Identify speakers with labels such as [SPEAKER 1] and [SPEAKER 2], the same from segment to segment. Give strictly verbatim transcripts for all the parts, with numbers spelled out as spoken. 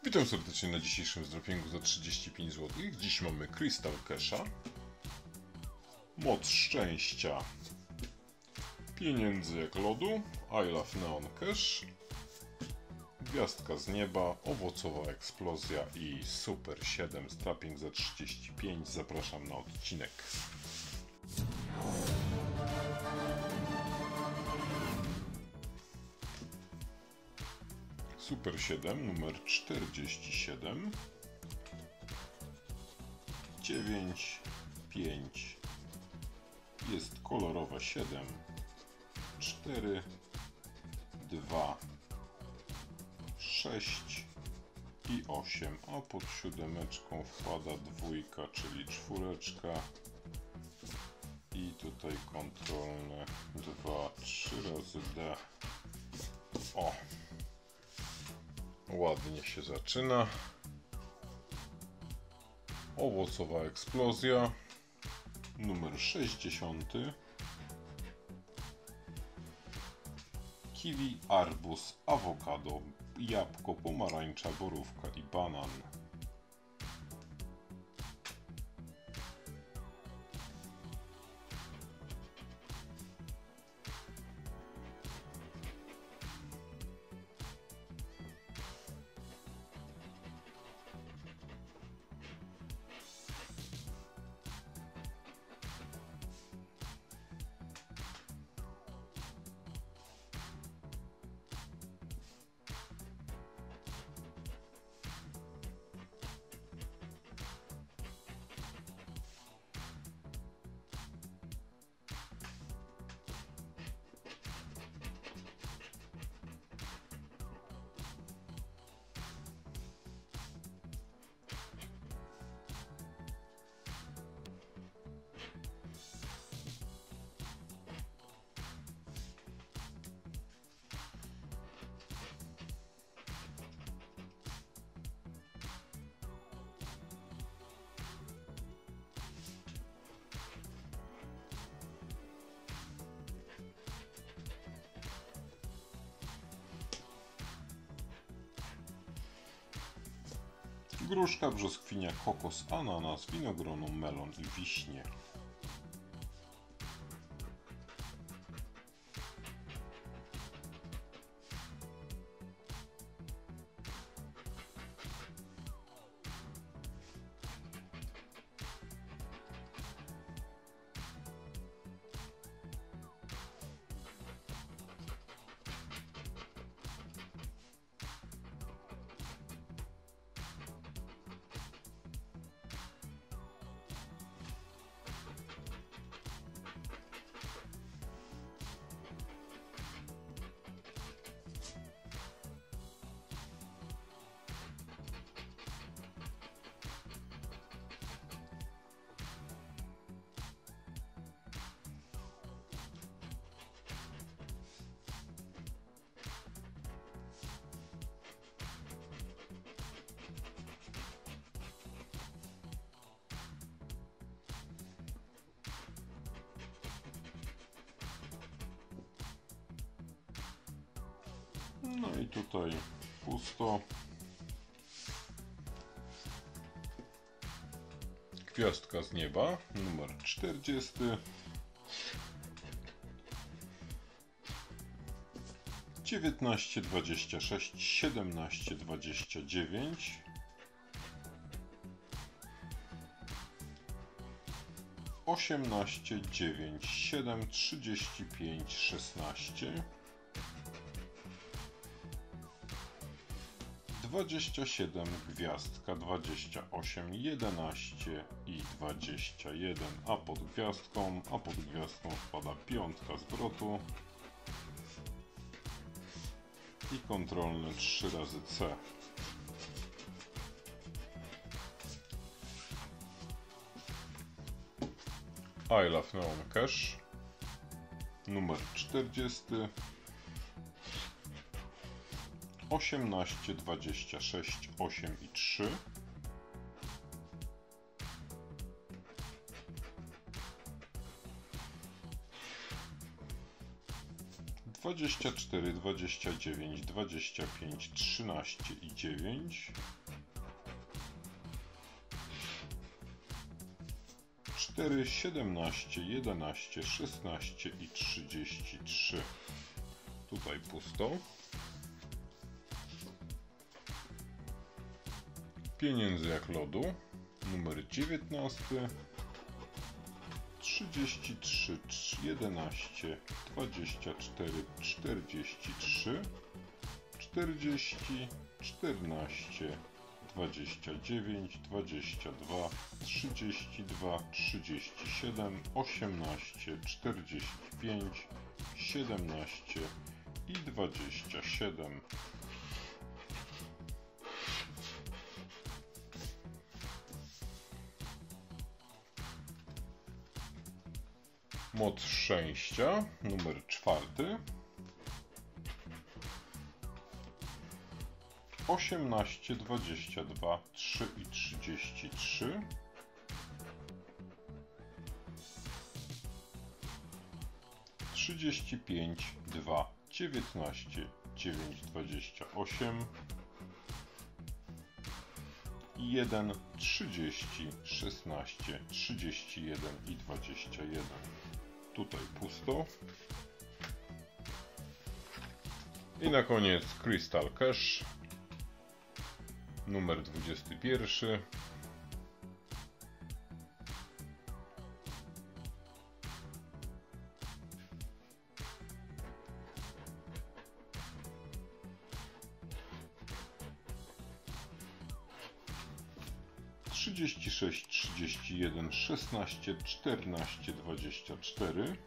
[SPEAKER 1] Witam serdecznie na dzisiejszym zdropingu za trzydzieści pięć złotych. Dziś mamy Crystal Casha, moc szczęścia, pieniędzy jak lodu, I Love Neon Cash, gwiazdka z nieba, owocowa eksplozja i Super siedem zdroping za trzydzieści pięć. Zapraszam na odcinek. Super siedem, numer czterdzieści siedem, dziewięć, pięć, jest kolorowe siedem, cztery, dwa, sześć i osiem, a pod siódemeczką wpada dwójka, czyli czwóreczka i tutaj kontrolne dwa, trzy razy D. O! Ładnie się zaczyna. Owocowa eksplozja. Numer sześćdziesiąty. Kiwi, arbuz, awokado, jabłko, pomarańcza, borówka i banan. Gruszka, brzoskwinia, kokos, ananas, winogrono, melon i wiśnie. No i tutaj pusto. Gwiazdka z nieba, numer czterdziesty. dziewiętnaście, dwadzieścia sześć, siedemnaście, dwadzieścia dziewięć. osiemnaście, dziewięć, siedem, trzydzieści pięć, szesnaście. dwadzieścia siedem, gwiazdka, dwadzieścia osiem, jedenaście i dwadzieścia jeden, a pod gwiazdką, a pod gwiazdką wpada piątka zwrotu i kontrolne trzy razy C. I Love Neon Cash, numer czterdziesty. osiemnaście, dwadzieścia sześć, osiem i trzy. dwadzieścia cztery, dwadzieścia dziewięć, dwadzieścia pięć, trzynaście i dziewięć. cztery, siedemnaście, jedenaście, szesnaście i trzydzieści trzy. Tutaj pusto. Pieniędzy jak lodu. Numer dziewiętnasty. trzydzieści trzy, jedenaście, dwadzieścia cztery, czterdzieści trzy. czterdzieści, czternaście, dwadzieścia dziewięć, dwadzieścia dwa, trzydzieści dwa, trzydzieści siedem, osiemnaście, czterdzieści pięć, siedemnaście i dwadzieścia siedem. Moc szczęścia, numer czwarty. osiemnaście, dwadzieścia dwa, trzy i trzydzieści trzy. trzydzieści pięć, dwa, dziewiętnaście, dziewięć, dwadzieścia osiem. jeden, trzydzieści, szesnaście, trzydzieści jeden i dwadzieścia jeden. Tutaj pusto. I na koniec Crystal Cash. Numer dwudziesty pierwszy. trzydzieści sześć, trzydzieści jeden, szesnaście, czternaście, dwadzieścia cztery.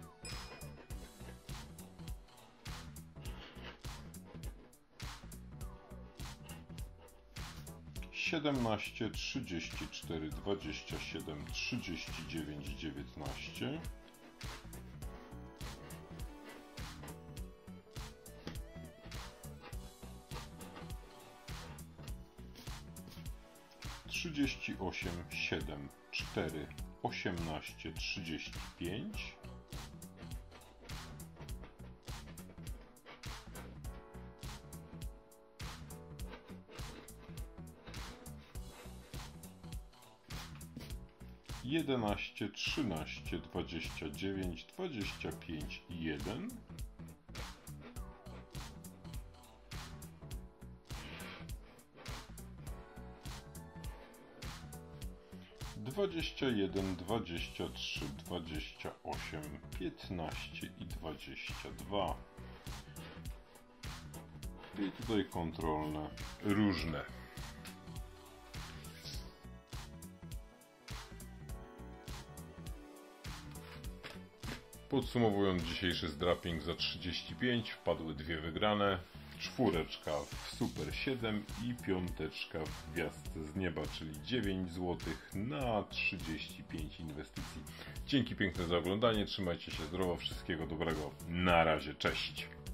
[SPEAKER 1] siedemnaście, trzydzieści cztery, dwadzieścia siedem, trzydzieści dziewięć, dziewiętnaście. trzydzieści osiem, siedem, cztery, osiemnaście, trzydzieści pięć. jedenaście, trzynaście, dwadzieścia dziewięć, dwadzieścia pięć i jeden. dwadzieścia jeden, dwadzieścia trzy, dwadzieścia osiem, piętnaście i dwadzieścia dwa. I tutaj kontrolne różne. Podsumowując dzisiejszy zdrapping za trzydzieści pięć, wpadły dwie wygrane, czwóreczka w Super siedem i piąteczka w Gwiazdce z Nieba, czyli dziewięć złotych na trzydzieści pięć inwestycji. Dzięki piękne za oglądanie, trzymajcie się zdrowo, wszystkiego dobrego, na razie, cześć!